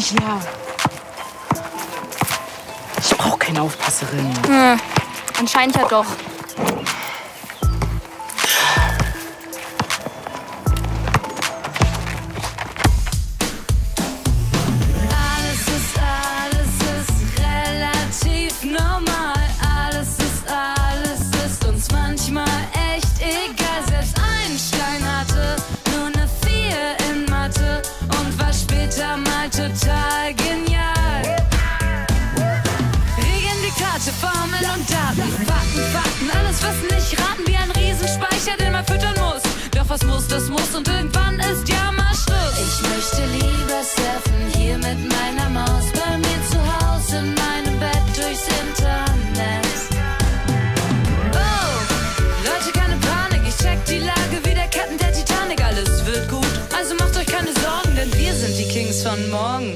Ja. Ich brauche keine Aufpasserin. Anscheinend ja doch. Total genial. Regeln, Diktate, Formeln und Daten. Fakten, alles was nicht raten. Wie ein Riesenspeicher, den man füttern muss. Doch was muss, das muss und irgendwann ist ja mal Schluss. Ich möchte lieber surfen hier mit meiner Maus. Bei mir zu Hause in meinem Bett durchs Internet. Oh, Leute, keine Panik. Ich check die Lage wie der Captain der Titanic. Alles wird gut, also macht euch keine Sorgen, denn wir sind die Kings von morgen.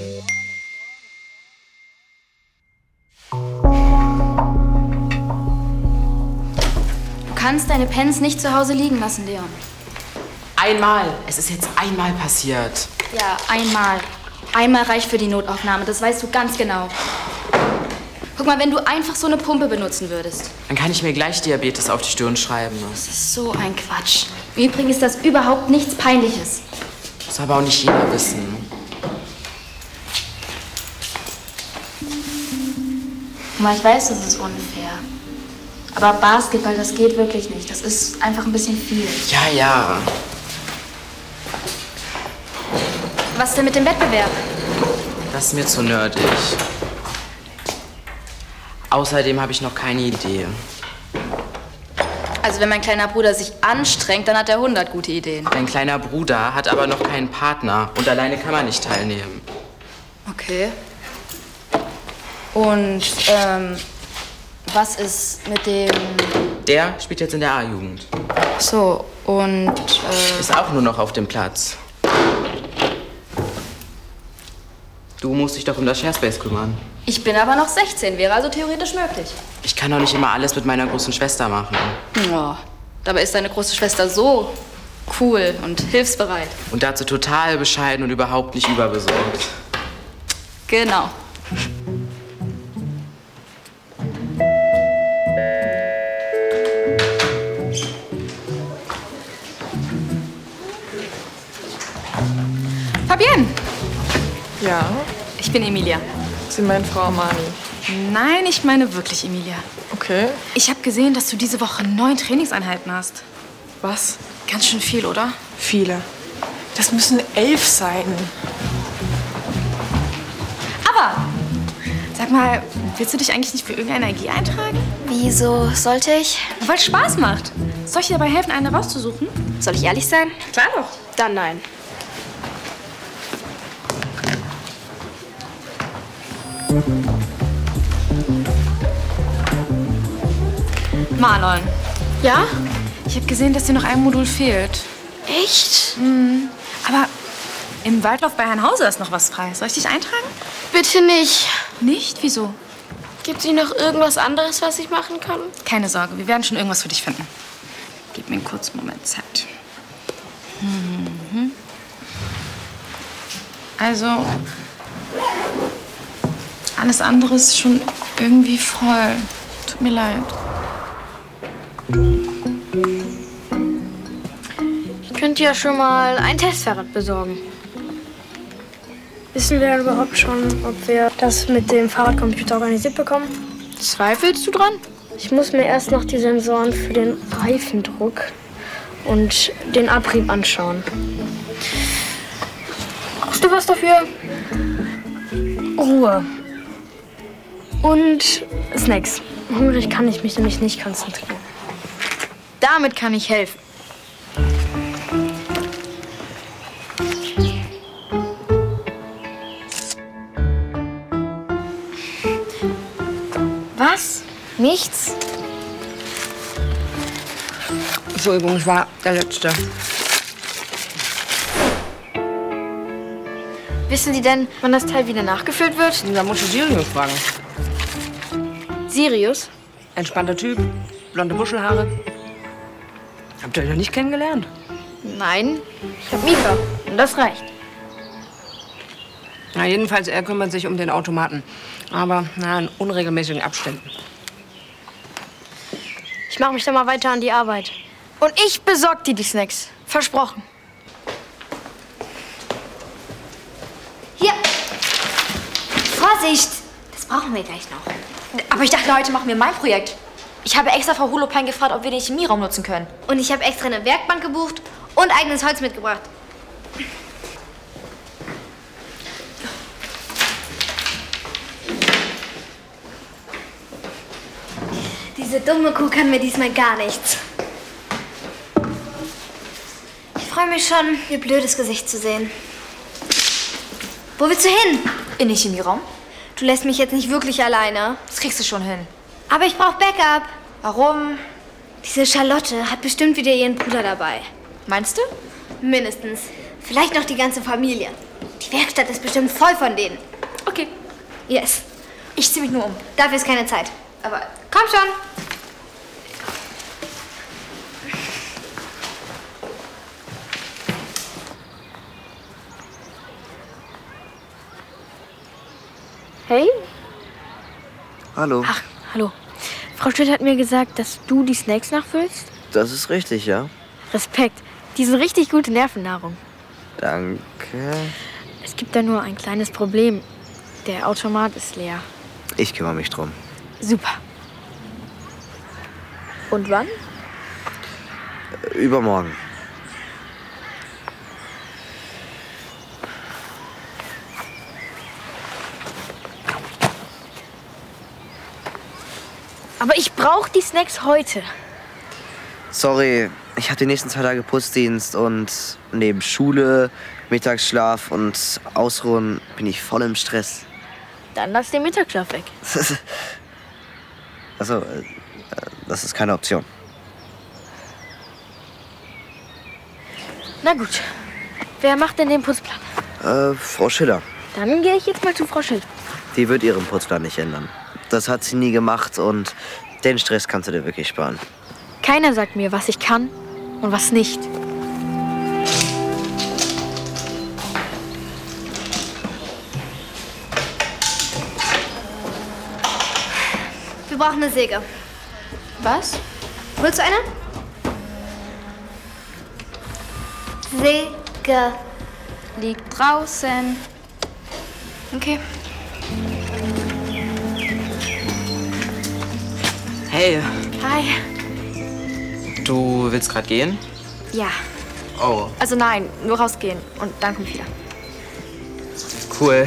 Du kannst deine Pens nicht zu Hause liegen lassen, Leon. Einmal. Es ist jetzt einmal passiert. Ja, einmal. Einmal reicht für die Notaufnahme, das weißt du ganz genau. Guck mal, wenn du einfach so eine Pumpe benutzen würdest. Dann kann ich mir gleich Diabetes auf die Stirn schreiben. Das ist so ein Quatsch. Im Übrigen ist das überhaupt nichts Peinliches. Muss aber auch nicht jeder wissen. Guck mal, ich weiß, das ist unfair. Aber Basketball, das geht wirklich nicht. Das ist einfach ein bisschen viel. Ja, ja. Was denn mit dem Wettbewerb? Das ist mir zu nerdig. Außerdem habe ich noch keine Idee. Also wenn mein kleiner Bruder sich anstrengt, dann hat er 100 gute Ideen. Mein kleiner Bruder hat aber noch keinen Partner und alleine kann man nicht teilnehmen. Okay. Und, was ist mit dem... Der spielt jetzt in der A-Jugend. So, und, Ist auch nur noch auf dem Platz. Du musst dich doch um das Sharespace kümmern. Ich bin aber noch 16, wäre also theoretisch möglich. Ich kann doch nicht immer alles mit meiner großen Schwester machen. Ja, dabei ist deine große Schwester so cool und hilfsbereit. Und dazu total bescheiden und überhaupt nicht überbesorgt. Genau. Fabienne! Ja? Ich bin Emilia. Sie meinen Frau Armani. Nein, ich meine wirklich Emilia. Okay. Ich habe gesehen, dass du diese Woche 9 Trainingseinheiten hast. Was? Ganz schön viel, oder? Viele. Das müssen 11 sein. Aber, sag mal, willst du dich eigentlich nicht für irgendeine AG eintragen? Wieso sollte ich? Weil es Spaß macht. Soll ich dir dabei helfen, eine rauszusuchen? Soll ich ehrlich sein? Klar doch. Dann nein. Marlon, Ja? ich habe gesehen, dass dir noch ein Modul fehlt. Echt? Aber im Waldlauf bei Herrn Hauser ist noch was frei. Soll ich dich eintragen? Bitte nicht. Nicht? Wieso? Gibt es noch irgendwas anderes, was ich machen kann? Keine Sorge, wir werden schon irgendwas für dich finden. Gib mir einen kurzen Moment Zeit. Also, alles andere ist schon irgendwie voll. Tut mir leid. Ich könnte ja schon mal ein Testfahrrad besorgen. Wissen wir überhaupt schon, ob wir das mit dem Fahrradcomputer organisiert bekommen? Zweifelst du dran? Ich muss mir erst noch die Sensoren für den Reifendruck und den Abrieb anschauen. Brauchst du was dafür? Ruhe. Und Snacks. Hungrig kann ich mich nämlich nicht konzentrieren. Damit kann ich helfen. Was? Nichts? Entschuldigung, ich war der Letzte. Wissen Sie denn, wann das Teil wieder nachgefüllt wird? Da musst du Sirius fragen. Sirius? Entspannter Typ, blonde Buschelhaare. Habt ihr euch noch nicht kennengelernt? Nein, ich hab Mika. Und das reicht. Na, jedenfalls, er kümmert sich um den Automaten. Aber, na, in unregelmäßigen Abständen. Ich mache mich dann mal weiter an die Arbeit. Und ich besorge dir die Snacks. Versprochen. Hier. Vorsicht. Das brauchen wir gleich noch. Aber ich dachte, heute machen wir mein Projekt. Ich habe extra Frau Holopain gefragt, ob wir den Chemieraum nutzen können. Und ich habe extra eine Werkbank gebucht und eigenes Holz mitgebracht. Diese dumme Kuh kann mir diesmal gar nichts. Ich freue mich schon, ihr blödes Gesicht zu sehen. Wo willst du hin? In den Chemieraum? Du lässt mich jetzt nicht wirklich alleine. Das kriegst du schon hin. Aber ich brauche Backup. Warum? Diese Charlotte hat bestimmt wieder ihren Bruder dabei. Meinst du? Mindestens. Vielleicht noch die ganze Familie. Die Werkstatt ist bestimmt voll von denen. Okay. Yes. Ich zieh mich nur um. Dafür ist keine Zeit. Aber Komm schon. Hey? Hallo. Ach, hallo. Frau Schmidt hat mir gesagt, dass du die Snacks nachfüllst. Das ist richtig, ja. Respekt. Die sind richtig gute Nervennahrung. Danke. Es gibt da nur ein kleines Problem. Der Automat ist leer. Ich kümmere mich drum. Super. Und wann? Übermorgen. Aber ich brauche die Snacks heute. Sorry, ich habe die nächsten 2 Tage Putzdienst und neben Schule, Mittagsschlaf und Ausruhen bin ich voll im Stress. Dann lass den Mittagsschlaf weg. Achso, das ist keine Option. Na gut. Wer macht denn den Putzplan? Frau Schiller. Dann gehe ich jetzt mal zu Frau Schild. Die wird ihren Putzplan nicht ändern. Das hat sie nie gemacht und den Stress kannst du dir wirklich sparen. Keiner sagt mir, was ich kann und was nicht. Wir brauchen eine Säge. was? Willst du eine? Säge. Liegt draußen. Okay. Hey, Hi. du willst gerade gehen? Ja. Oh, Also nein, nur rausgehen und dann komm ich wieder. cool.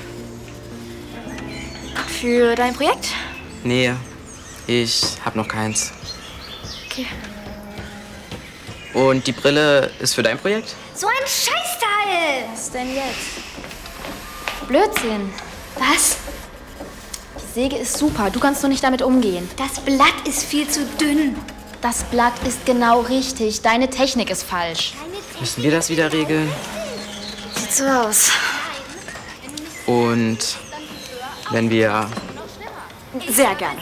Für dein Projekt? Nee, ich hab noch keins. Okay. Und die Brille ist für dein Projekt? So ein Scheißteil. Was denn jetzt? Blödsinn. Was? Die Säge ist super. Du kannst nur nicht damit umgehen. Das Blatt ist viel zu dünn. Das Blatt ist genau richtig. Deine Technik ist falsch. Müssen wir das wieder regeln? Sieht so aus. Und wenn wir... Sehr gerne.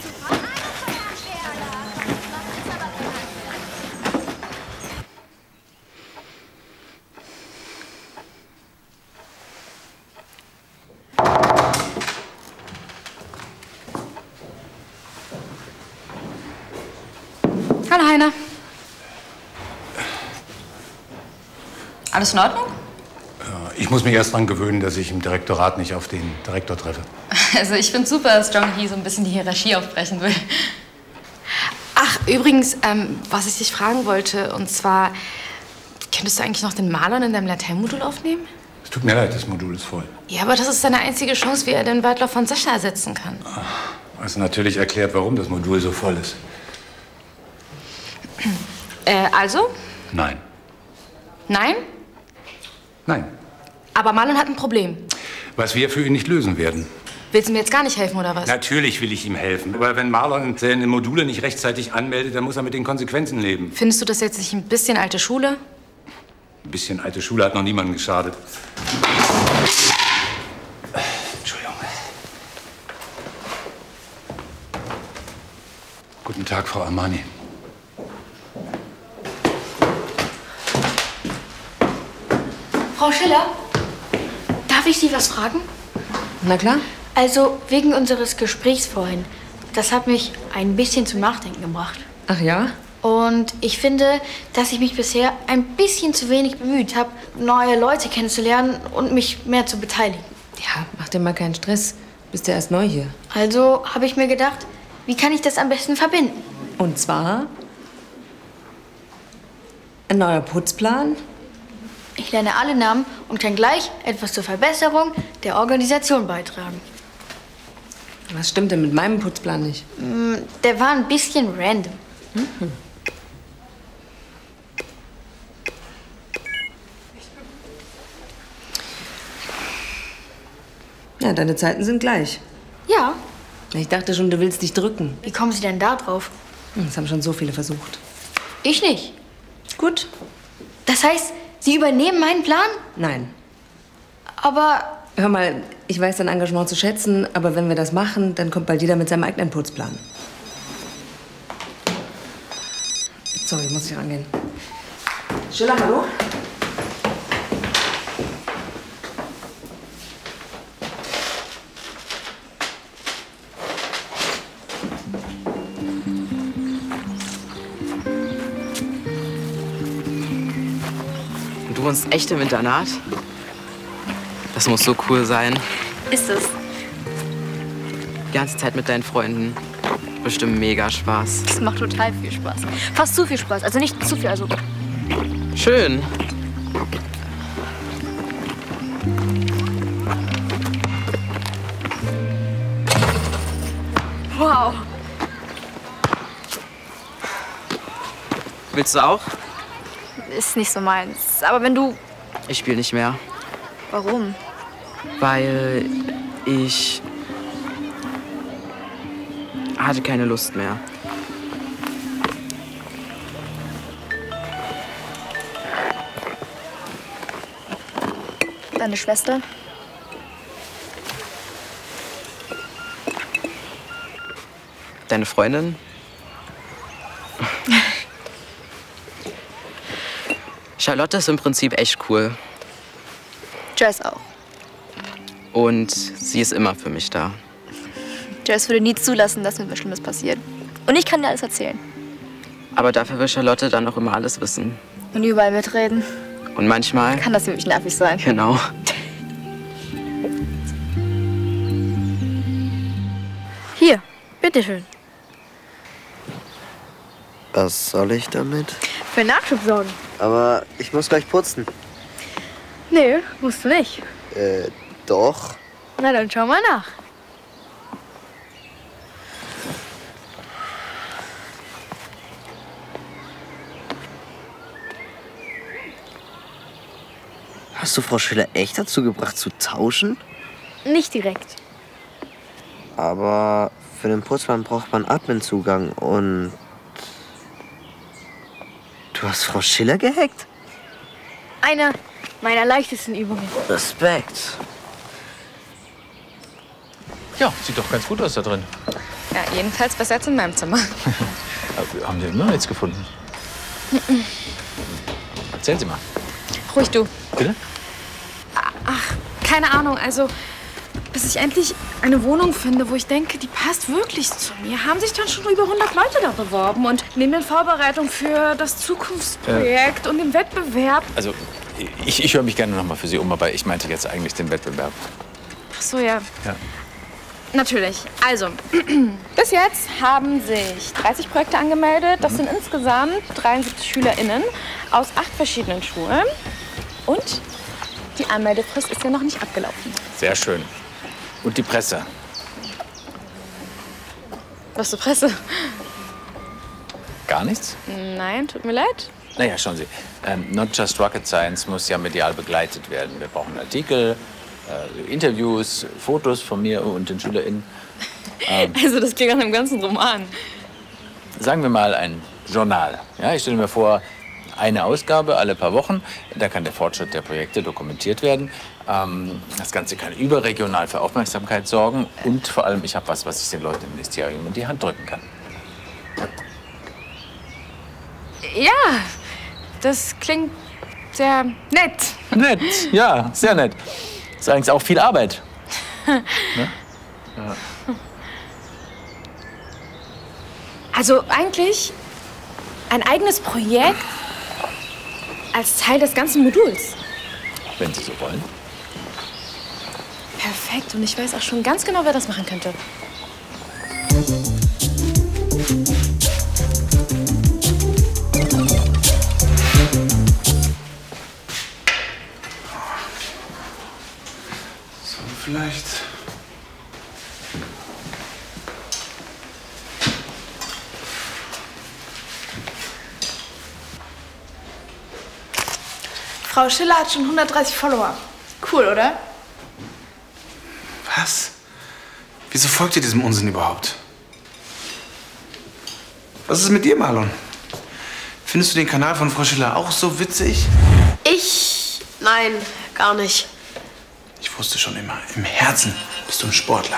Hallo, Heiner. Alles in Ordnung? Ich muss mich erst daran gewöhnen, dass ich im Direktorat nicht auf den Direktor treffe. Also ich finde super, dass John hier so ein bisschen die Hierarchie aufbrechen will. Ach, übrigens, was ich dich fragen wollte, und zwar, könntest du eigentlich noch den Marlon in deinem Laternenmodul aufnehmen? Es tut mir leid, das Modul ist voll. Ja, aber das ist seine einzige Chance, wie er den Weitlauf von Sascha ersetzen kann. Was natürlich erklärt, warum das Modul so voll ist. Also? Nein. Nein? Nein. Aber Marlon hat ein Problem. Was wir für ihn nicht lösen werden. Willst du mir jetzt gar nicht helfen, oder was? Natürlich will ich ihm helfen. Aber wenn Marlon seine Module nicht rechtzeitig anmeldet, dann muss er mit den Konsequenzen leben. Findest du das jetzt nicht ein bisschen alte Schule? Ein bisschen alte Schule hat noch niemandem geschadet. Entschuldigung. Guten Tag, Frau Armani. Frau Schiller, darf Darf ich Sie was fragen? Na klar. Also, wegen unseres Gesprächs vorhin. Das hat mich ein bisschen zum Nachdenken gebracht. Ach ja? Und ich finde, dass ich mich bisher ein bisschen zu wenig bemüht habe, neue Leute kennenzulernen und mich mehr zu beteiligen. Ja, mach dir mal keinen Stress. Bist ja erst neu hier. Also habe ich mir gedacht, wie kann ich das am besten verbinden? Und zwar ein neuer Putzplan. Ich lerne alle Namen und kann gleich etwas zur Verbesserung der Organisation beitragen. Was stimmt denn mit meinem Putzplan nicht? Der war ein bisschen random. Mhm. Ja, deine Zeiten sind gleich. Ja. Ich dachte schon, du willst dich drücken. Wie kommen Sie denn da drauf? Das haben schon so viele versucht. Ich nicht. Gut. Das heißt, Sie übernehmen meinen Plan? Nein. Aber... Hör mal, ich weiß dein Engagement zu schätzen, aber wenn wir das machen, dann kommt bald jeder mit seinem eigenen Putzplan. Sorry, muss ich rangehen. Schiller, hallo? Du wohnst echt im Internat? Das muss so cool sein. Ist es? Die ganze Zeit mit deinen Freunden. Bestimmt mega Spaß. Das macht total viel Spaß. Fast zu viel Spaß. Also nicht zu viel, also... Schön. Wow. Willst du auch? Ist nicht so meins. Aber wenn du... Ich spiele nicht mehr. Warum? Weil ich hatte keine Lust mehr. Deine Schwester? Deine Freundin? Charlotte ist im Prinzip echt cool. Joyce auch. Und sie ist immer für mich da. Joyce würde nie zulassen, dass mir was Schlimmes passiert. Und ich kann dir alles erzählen. Aber dafür will Charlotte dann auch immer alles wissen. Und überall mitreden. Und manchmal... Kann das nämlich nervig sein. Genau. Hier, bitteschön. Was soll ich damit? Für Nachschub sorgen. Aber ich muss gleich putzen. Nee, musst du nicht. Doch. Na, dann schau mal nach. Hast du Frau Schiller echt dazu gebracht, zu tauschen? Nicht direkt. Aber für den Putzplan braucht man Admin-Zugang und... Du hast Frau Schiller gehackt? Eine meiner leichtesten Übungen. Respekt. Ja, sieht doch ganz gut aus da drin. Ja, jedenfalls besser als in meinem Zimmer. Aber haben wir immer nichts gefunden? Erzählen Sie mal. Ruhig du. Bitte? Ach, keine Ahnung. Also, bis ich endlich eine Wohnung finde, wo ich denke, die passt wirklich zu mir, haben sich dann schon über 100 Leute da beworben. Und neben den Vorbereitungen für das Zukunftsprojekt und den Wettbewerb. Also, ich höre mich gerne noch mal für Sie um, aber ich meinte jetzt eigentlich den Wettbewerb. Ach so, ja. Ja. Natürlich. Also, bis jetzt haben sich 30 Projekte angemeldet. Das sind insgesamt 73 SchülerInnen aus 8 verschiedenen Schulen. Und die Anmeldefrist ist ja noch nicht abgelaufen. Sehr schön. Und die Presse? Was für Presse? Gar nichts? Nein, tut mir leid. Naja, schauen Sie. Not Just Rocket Science muss ja medial begleitet werden. Wir brauchen Artikel, Interviews, Fotos von mir und den SchülerInnen. Also das klingt nach einem ganzen Roman. Sagen wir mal ein Journal. Ja, ich stelle mir vor, eine Ausgabe alle paar Wochen. Da kann der Fortschritt der Projekte dokumentiert werden. Das Ganze kann überregional für Aufmerksamkeit sorgen. Und vor allem, ich habe was ich den Leuten im Ministerium in die Hand drücken kann. Ja, das klingt sehr nett. Nett, ja, sehr nett. Ist allerdings auch viel Arbeit. Ne? Ja. Also eigentlich ein eigenes Projekt als Teil des ganzen Moduls. Wenn Sie so wollen. Perfekt. Und ich weiß auch schon ganz genau, wer das machen könnte. So, vielleicht. Frau Schiller hat schon 130 Follower. Cool, oder? Was? Wieso folgt ihr diesem Unsinn überhaupt? Was ist mit dir, Marlon? Findest du den Kanal von Frau Schiller auch so witzig? Nein, gar nicht. Ich wusste schon immer, im Herzen bist du ein Sportler.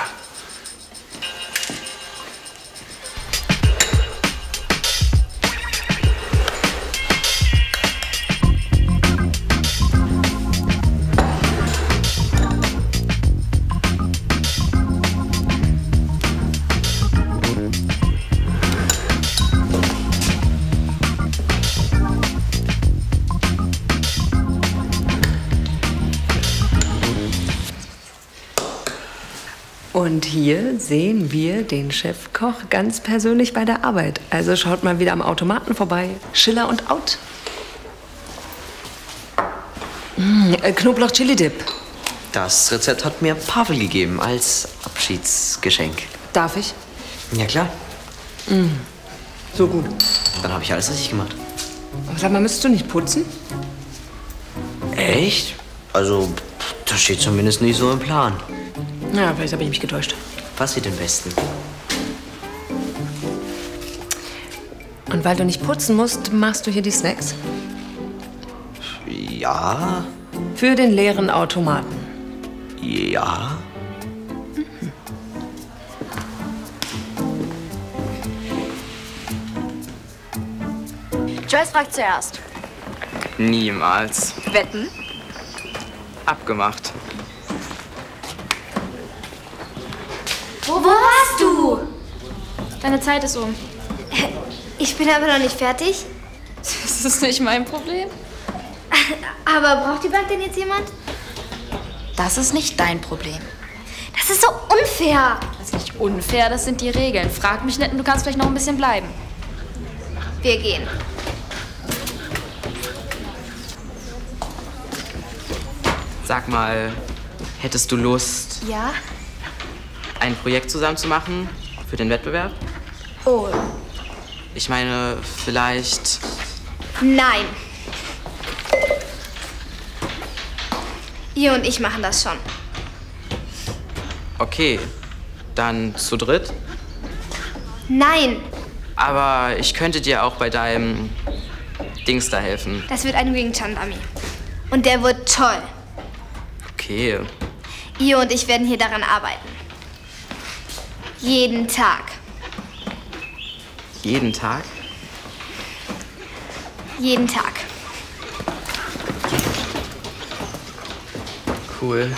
Und hier sehen wir den Chefkoch ganz persönlich bei der Arbeit. Also schaut mal wieder am Automaten vorbei. Schiller und Out. Knoblauch-Chili-Dip. Das Rezept hat mir Pavel gegeben als Abschiedsgeschenk. Darf ich? Ja, klar. So gut. Dann habe ich alles richtig gemacht. Aber sag mal, müsstest du nicht putzen? Echt? Also, das steht zumindest nicht so im Plan. Ja, vielleicht habe ich mich getäuscht. Was sieht am besten? Und weil du nicht putzen musst, machst du hier die Snacks? Ja. Für den leeren Automaten. Ja. Joyce fragt zuerst. Niemals. Wetten? Abgemacht. Wo warst du? Deine Zeit ist um. Ich bin aber noch nicht fertig. Das ist nicht mein Problem. Aber braucht die Bank denn jetzt jemand? Das ist nicht dein Problem. Das ist so unfair. Das ist nicht unfair, das sind die Regeln. Frag mich nicht und du kannst vielleicht noch ein bisschen bleiben. Wir gehen. Sag mal, hättest du Lust, Ja? ein Projekt zusammen zu machen für den Wettbewerb? Oh. Ich meine, vielleicht... Nein. Ihr und ich machen das schon. Okay, dann zu dritt. Nein. Aber ich könnte dir auch bei deinem Dings da helfen. Das wird ein Wing Chun Dummy. Und der wird toll. Okay. Ihr und ich werden hier daran arbeiten. Jeden Tag. Jeden Tag? Jeden Tag. Cool.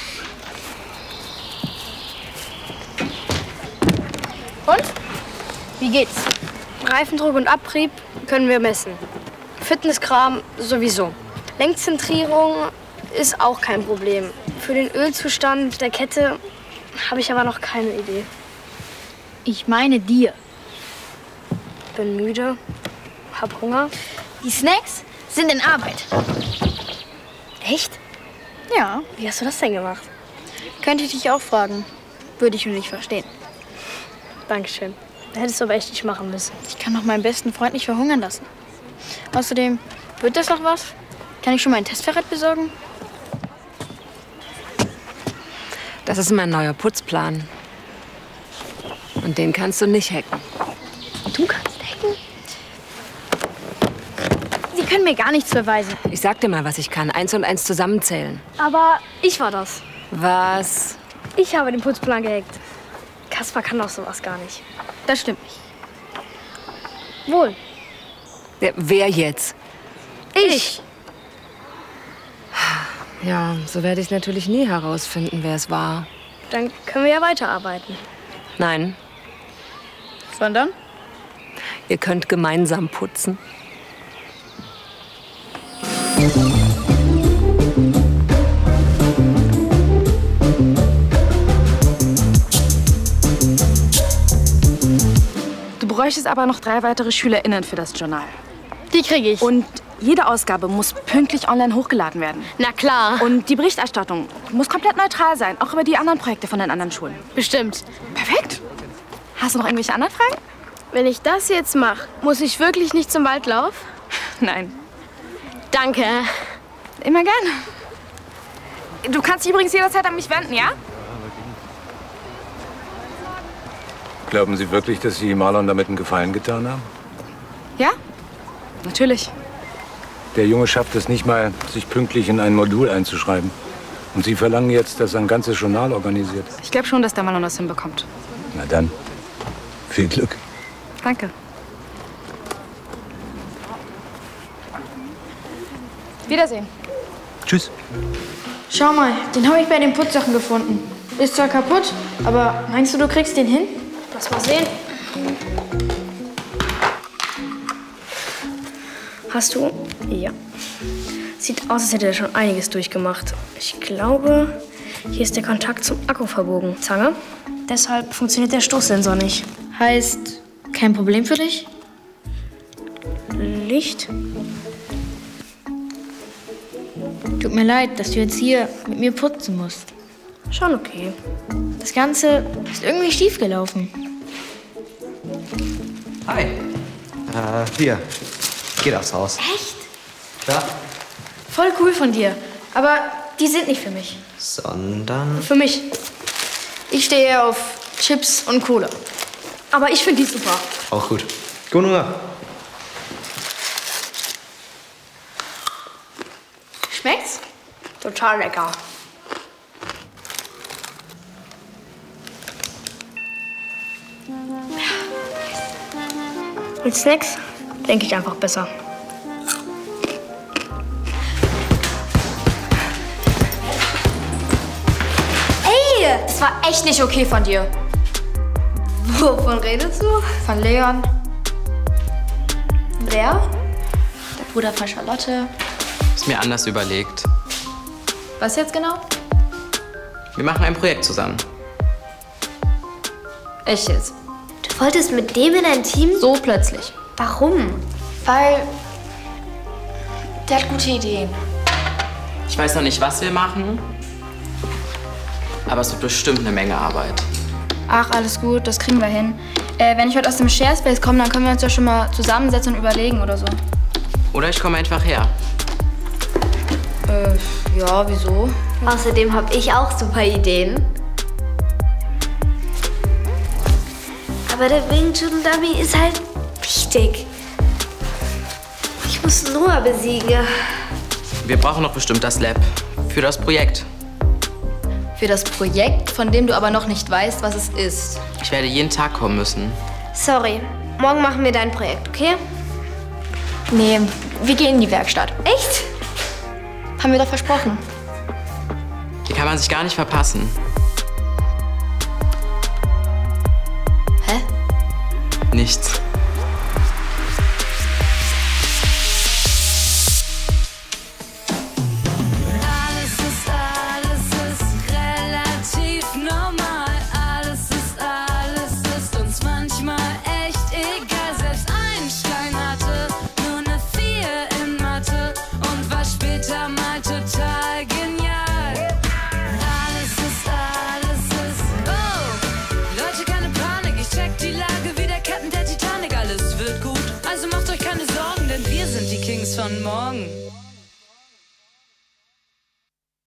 Und? Wie geht's? Reifendruck und Abrieb können wir messen. Fitnesskram sowieso. Lenkzentrierung ist auch kein Problem. Für den Ölzustand der Kette habe ich aber noch keine Idee. Ich meine dir. Bin müde, hab Hunger. Die Snacks sind in Arbeit. Echt? Ja. Wie hast du das denn gemacht? Könnte ich dich auch fragen. Würde ich nur nicht verstehen. Dankeschön. Hättest du aber echt nicht machen müssen. Ich kann doch meinen besten Freund nicht verhungern lassen. Außerdem, wird das noch was? Kann ich schon mal ein Testfahrrad besorgen? Das ist mein neuer Putzplan. Und den kannst du nicht hacken. Du kannst hacken? Sie können mir gar nichts beweisen. Ich sag dir mal, was ich kann. 1 und 1 zusammenzählen. Aber ich war das. Was? Ich habe den Putzplan gehackt. Kaspar kann doch sowas gar nicht. Das stimmt nicht. Wohl. Ja, wer jetzt? Ich. Ja, so werde ich natürlich nie herausfinden, wer es war. Dann können wir ja weiterarbeiten. Nein, Sondern? ihr könnt gemeinsam putzen. Du bräuchtest aber noch 3 weitere SchülerInnen für das Journal. Die kriege ich. Und jede Ausgabe muss pünktlich online hochgeladen werden. Na klar. Und die Berichterstattung muss komplett neutral sein, auch über die anderen Projekte von den anderen Schulen. Bestimmt. Perfekt. Hast du noch irgendwelche anderen Fragen? Wenn ich das jetzt mache, muss ich wirklich nicht zum Waldlauf? Nein. Danke. Immer gern. Du kannst dich übrigens jederzeit an mich wenden, ja? Glauben Sie wirklich, dass Sie Marlon damit einen Gefallen getan haben? Ja? Natürlich. Der Junge schafft es nicht mal, sich pünktlich in ein Modul einzuschreiben. Und Sie verlangen jetzt, dass er ein ganzes Journal organisiert. Ich glaube schon, dass der Marlon das hinbekommt. Na dann, viel Glück. Danke. Wiedersehen. Tschüss. Schau mal, den habe ich bei den Putzsachen gefunden. Ist zwar kaputt, aber meinst du, du kriegst den hin? Lass mal sehen. Hast du? Ja. Sieht aus, als hätte er schon einiges durchgemacht. Ich glaube, hier ist der Kontakt zum Akku verbogen. Zange. Deshalb funktioniert der Stoßsensor nicht. Heißt, kein Problem für dich? Licht? Tut mir leid, dass du jetzt hier mit mir putzen musst. Schon okay. Das Ganze ist irgendwie schief gelaufen. Hi. Hier. Geht aufs Haus. Echt? Klar. Voll cool von dir. Aber die sind nicht für mich. Sondern... Für mich. Ich stehe eher auf Chips und Cola. Aber ich finde die super. Auch gut. Guten Hunger. Schmeckt's? Total lecker. Mit Snacks denke ich einfach besser. Ey, das war echt nicht okay von dir. Wovon redest du? Von Leon. Wer? Der Bruder von Charlotte. Ist mir anders überlegt. Was jetzt genau? Wir machen ein Projekt zusammen. Echt jetzt? Du wolltest mit dem in ein Team? So plötzlich. Warum? Weil der hat gute Ideen. Ich weiß noch nicht, was wir machen, aber es wird bestimmt eine Menge Arbeit. Ach, alles gut, das kriegen wir hin. Wenn ich heute aus dem Share Space komme, dann können wir uns ja schon mal zusammensetzen und überlegen oder so. Oder ich komme einfach her. Ja, wieso? Außerdem habe ich auch super Ideen. Aber der Wing Chun Dummy ist halt wichtig. Ich muss Noah besiegen. Wir brauchen doch bestimmt das Lab für das Projekt. Für das Projekt, von dem du aber noch nicht weißt, was es ist. Ich werde jeden Tag kommen müssen. Sorry, morgen machen wir dein Projekt, okay? Nee, wir gehen in die Werkstatt. Echt? Haben wir doch versprochen. Hier kann man sich gar nicht verpassen.